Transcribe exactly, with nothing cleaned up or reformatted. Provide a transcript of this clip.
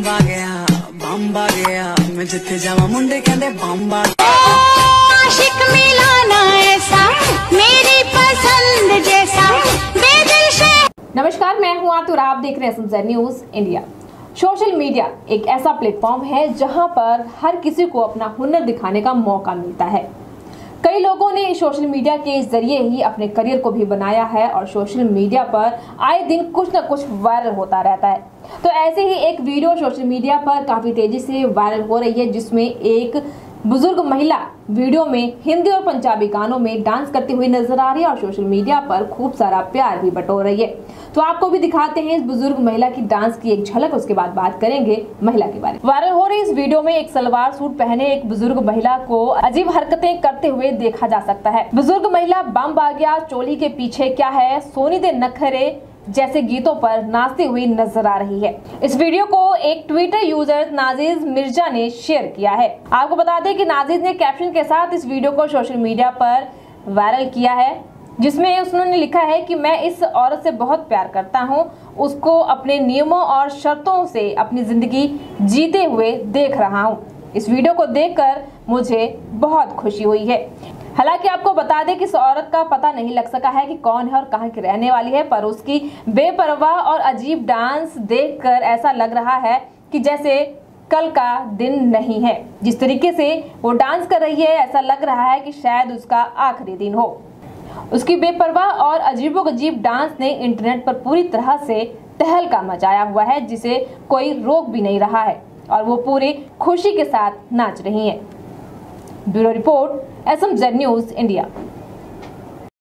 बम्ब आ गया बम्ब आ गया मैं जिथे जावा मुंडे कहंदे बम्ब आ गया। आशिक मिलाना ऐसा मेरी पसंद जैसा बेदिल से। नमस्कार, मैं हूं आरती और आप देख रहे हैं S M Z news India. Social media एक ऐसा प्लेटफॉर्म है जहां पर हर किसी को अपना हुनर दिखाने का मौका मिलता है। कई लोगों ने सोशल मीडिया के जरिए ही अपने करियर को भी बनाया है और सोशल मीडिया पर आए दिन कुछ न कुछ वायरल होता रहता है। तो ऐसे ही एक वीडियो सोशल मीडिया पर काफी तेजी से वायरल हो रही है, जिसमें एक बुजुर्ग महिला वीडियो में हिंदी और पंजाबी गानों में डांस करती हुई नजर आ रही है और सोशल मीडिया पर खूब सारा प्यार भी बटोर रही है। तो आपको भी दिखाते हैं इस बुजुर्ग महिला की डांस की एक झलक, उसके बाद बात करेंगे महिला के बारे में। वायरल हो रही इस वीडियो में एक सलवार सूट पहने एक बुजुर्ग महिला को अजीब हरकतें करते हुए देखा जा सकता है। बुजुर्ग महिला बम्ब आ गया, चोली के पीछे क्या है, सोनी दे नखरे जैसे गीतों पर नाचती हुई नजर आ रही है। इस वीडियो को एक ट्विटर यूजर नाजिज मिर्जा ने शेयर किया है। आपको बता दें कि नाजिज ने कैप्शन के साथ इस वीडियो को सोशल मीडिया पर वायरल किया है, जिसमें उन्होंने लिखा है कि मैं इस औरत से बहुत प्यार करता हूं, उसको अपने नियमों और शर्तों से अपनी जिंदगी जीते हुए देख रहा हूं। इस वीडियो को देखकर मुझे बहुत खुशी हुई है। हालांकि आपको बता दें कि इस औरत का पता नहीं लग सका है कि कौन है और कहां की रहने वाली है, पर उसकी बेपरवाह और अजीब डांस देखकर ऐसा लग रहा है कि जैसे कल का दिन नहीं है। जिस तरीके से वो डांस कर रही है, ऐसा लग रहा है कि शायद उसका आखिरी दिन हो। उसकी बेपरवाह और अजीबोगरीब डांस ने इंटरनेट पर पूरी तरह से तहलका मचाया हुआ है, जिसे कोई रोक भी नहीं रहा है और वो पूरी खुशी के साथ नाच रही हैं। Bureau report, S M Z news India.